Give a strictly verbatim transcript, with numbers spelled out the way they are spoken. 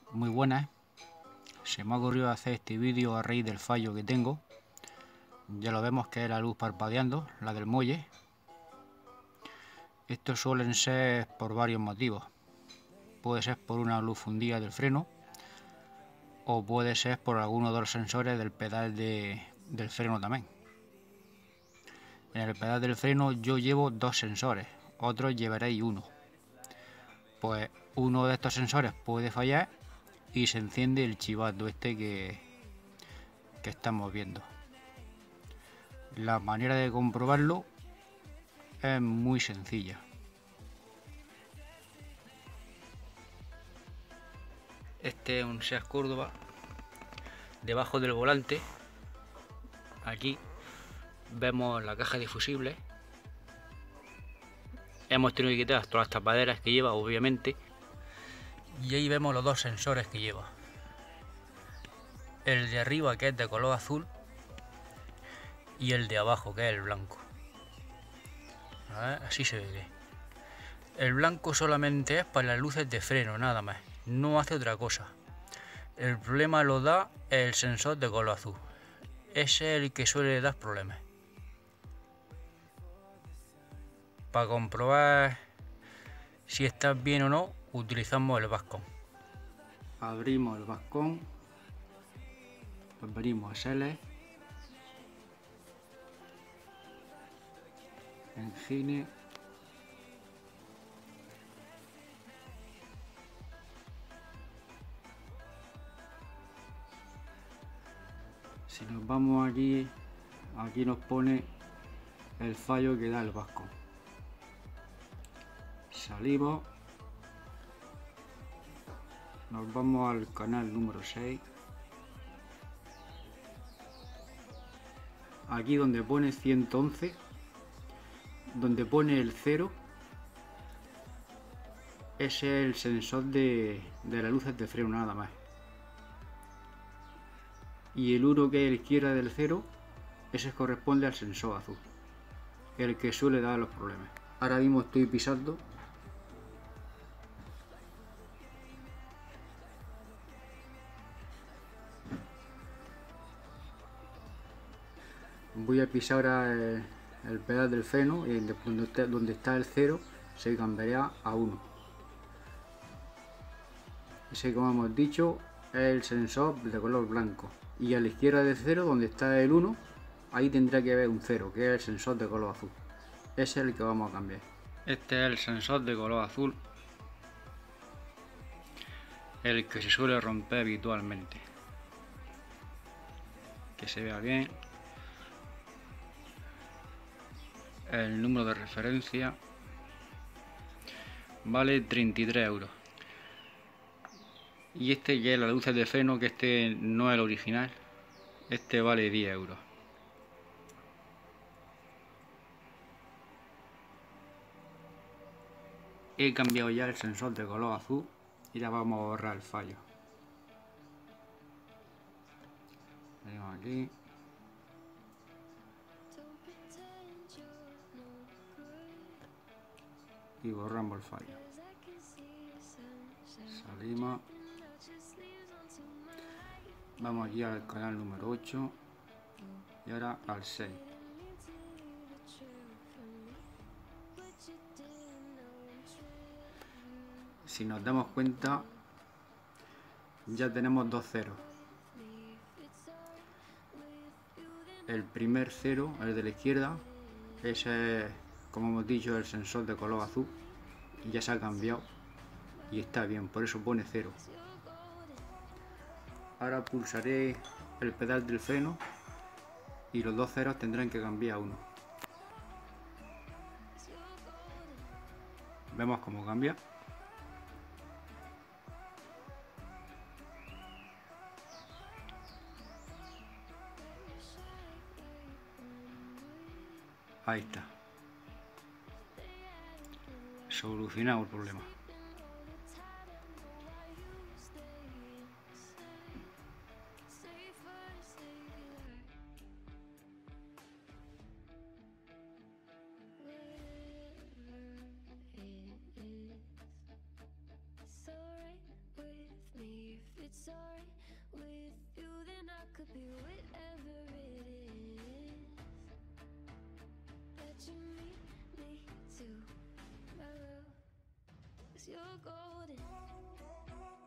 Muy buenas. Se me ha ocurrido hacer este vídeo a raíz del fallo que tengo. Ya lo vemos que es la luz parpadeando, la del muelle. Estos suelen ser por varios motivos. Puede ser por una luz fundida del freno, o puede ser por alguno de los sensores del pedal de, del freno también. En el pedal del freno yo llevo dos sensores, otros llevaréis uno. Pues uno de estos sensores puede fallar y se enciende el chivato este que, que estamos viendo. La manera de comprobarlo es muy sencilla. Este es un SEAT Córdoba. Debajo del volante, aquí vemos la caja de fusibles. Hemos tenido que quitar todas las tapaderas que lleva, obviamente. Y ahí vemos los dos sensores que lleva. El de arriba, que es de color azul, y el de abajo, que es el blanco. A ver, así se ve. El blanco solamente es para las luces de freno, nada más. No hace otra cosa. El problema lo da el sensor de color azul. Ese es el que suele dar problemas. Para comprobar si está bien o no, utilizamos el bascón. Abrimos el bascón, abrimos a Sele, engine, si nos vamos aquí, aquí nos pone el fallo que da el bascón. Salimos, nos vamos al canal número seis. Aquí donde pone ciento once, donde pone el cero, ese es el sensor de, de las luces de freno, nada más. Y el uno, que es a la izquierda del cero, ese corresponde al sensor azul, el que suele dar los problemas. Ahora mismo estoy pisando. Voy a pisar ahora el, el pedal del freno, y donde está, donde está el cero se cambiará a uno. Ese, como hemos dicho, es el sensor de color blanco. Y a la izquierda del cero, donde está el uno, ahí tendrá que haber un cero, que es el sensor de color azul. Ese es el que vamos a cambiar. Este es el sensor de color azul, el que se suele romper habitualmente. Que se vea bien. El número de referencia vale treinta y tres euros. Y este ya es la luz de freno, que este no es el original. Este vale diez euros. He cambiado ya el sensor de color azul y ya vamos a borrar el fallo. Venimos aquí. Y borramos el fallo. Salimos. Vamos aquí al canal número ocho y ahora al seis. Si nos damos cuenta, ya tenemos dos ceros. El primer cero, el de la izquierda, ese es, como hemos dicho, el sensor de color azul, y ya se ha cambiado y está bien, por eso pone cero. Ahora pulsaré el pedal del freno y los dos ceros tendrán que cambiar a uno. Vemos cómo cambia. Ahí está. Solucionado el problema. sorry. With you, then I could be whatever it is that you need me to. My love, 'cause you're golden.